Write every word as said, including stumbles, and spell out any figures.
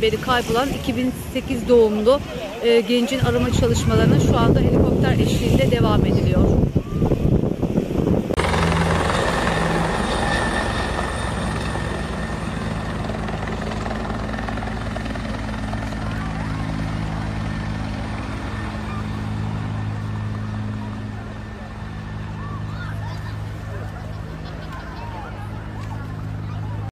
beri kaybolan iki bin sekiz doğumlu e, gencin arama çalışmalarına şu anda helikopter eşliğinde devam ediliyor.